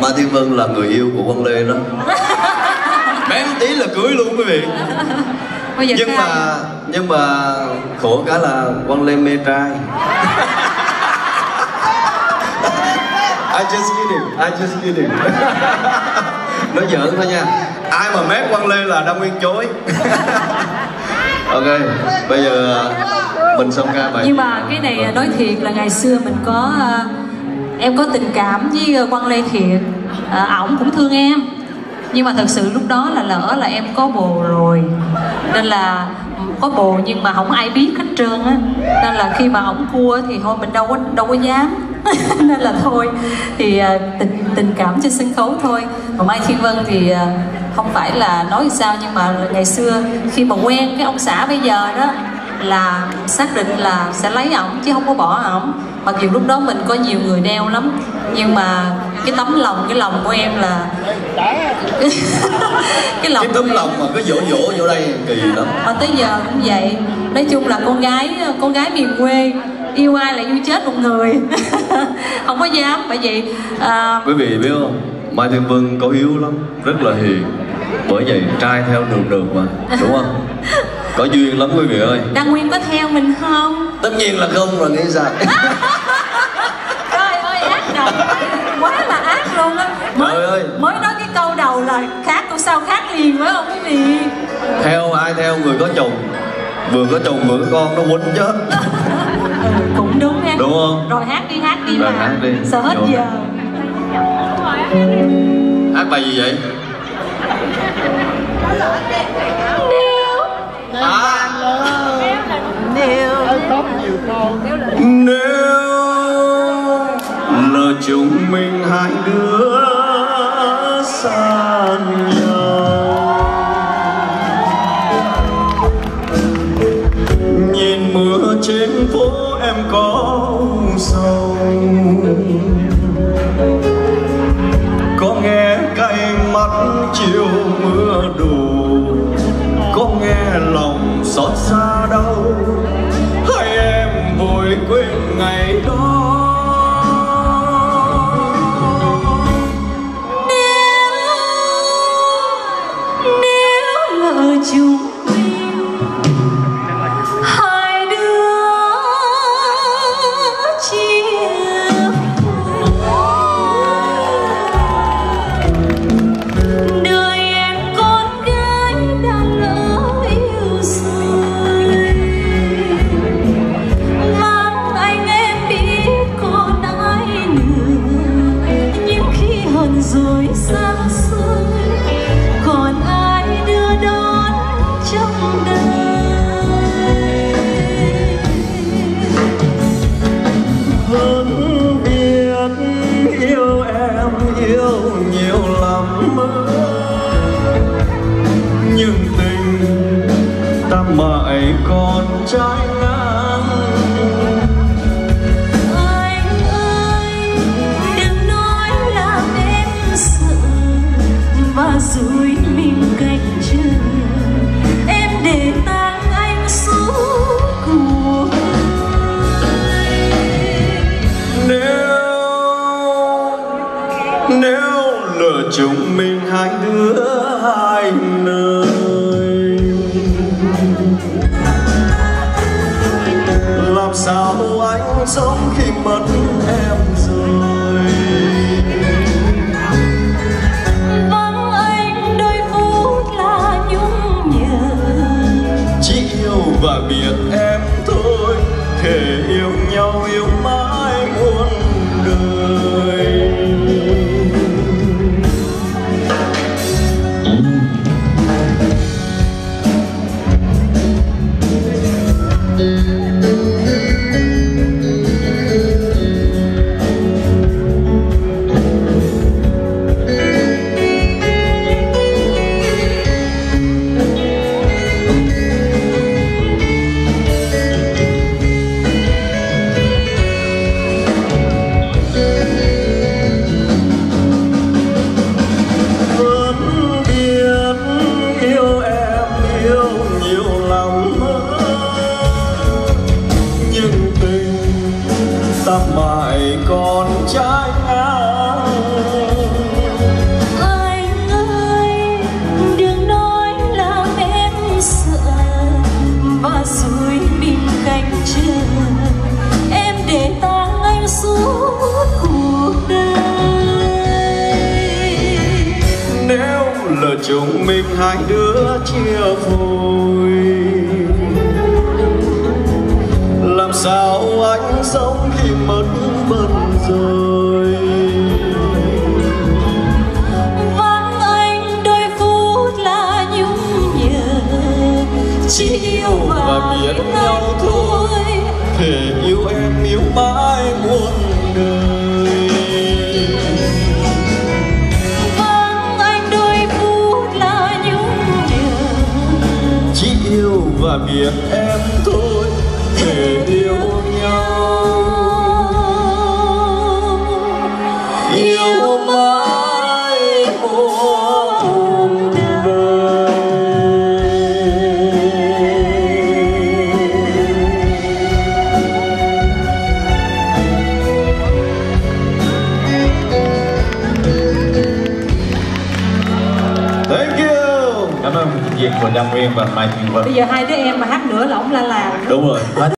Mai Thiên Vân là người yêu của Quang Lê đó. Bé tí là cưới luôn quý vị. Nhưng mà khổ cái là Quang Lê mê trai. I just kidding. Nói giỡn thôi nha. Ai mà mét Quang Lê là Đăng Nguyên chối. Ok, bây giờ mình xong ca bài. Nhưng mà cái này nói thiệt là ngày xưa mình có em có tình cảm với Quang Lê thiệt. Ổng cũng thương em. Nhưng mà thật sự lúc đó là lỡ là em có bồ rồi, nên là có bồ nhưng mà không ai biết hết trơn á, nên là khi mà ổng cua thì thôi mình đâu có dám. Nên là thôi thì tình cảm trên sân khấu thôi. Còn Mai Thiên Vân thì không phải là nói sao, nhưng mà ngày xưa khi mà quen cái ông xã bây giờ đó là xác định là sẽ lấy ổng chứ không có bỏ ổng. Mặc dù lúc đó mình có nhiều người đeo lắm, nhưng mà cái lòng của em là cái tấm lòng mà cứ dỗ vô đây kỳ lắm. Mà tới giờ cũng vậy. Nói chung là con gái miền quê yêu ai là yêu chết một người. Không có dám. Bởi vậy quý vị biết không, Mai Thiên Vân có hiếu lắm, rất là hiền. Bởi vậy trai theo đường mà, đúng không? Có duyên lắm quý vị ơi. Đăng Nguyên có theo mình không? Tất nhiên là không rồi, nghĩ sao? Trời ơi, ác độc quá là ác luôn á. Mới nói cái câu đầu là khác, câu sau khác liền phải không quý vị? Theo ai theo người có chồng, vừa có chồng vừa có con nó quýnh chết. Cũng đúng em. Đúng không? Rồi hát đi rồi mà. Hát đi. Sợ hết giờ. Hát bài gì vậy? Nếu là chúng mình hai đứa xa nhau, nhìn mưa trên phố em có sầu, có nghe cay mắt chiều mưa đổ, có nghe lòng xót xa đau, hay em vội quên ngày đó. Nếu lỡ chúng mình hai đứa chia đời em con gái đã lỡ yêu rồi, mang anh em biết còn ai nữa, nhưng khi hờn rồi xa xôi còn ai đưa đón trong đời. Vẫn biết yêu em yêu nhiều lắm, nhưng tình ta mãi còn trái ngang. Anh ơi, đừng nói làm em sợ và dối mình cạnh trời, em để tang anh suốt cuộc đời. Nếu lỡ chúng mình hai đứa hai nơi, làm sao anh sống khi mất em rồi. Vắng anh đôi phút là nhung nhớ, chỉ yêu và biết em thôi, thể yêu nhau yêu mãi muôn đời. chúng mình hai đứa chia phôi. Làm sao anh sống khi mất bận rồi. Vắng anh đôi phút là nhung nhớ, chỉ yêu và biết nhau thôi. Thể yêu em yêu mãi muôn đời. Vắng anh đôi phút là nhung nhớ, Chỉ yêu và biết em thôi. Thể yêu nhau, yêu mãi muôn đời. Thank you. Cảm ơn diễn viên của Đăng Nguyên và Mai Thiên Vân. Bây giờ hai đứa em mà hát nữa là ổng la làng. Đúng rồi.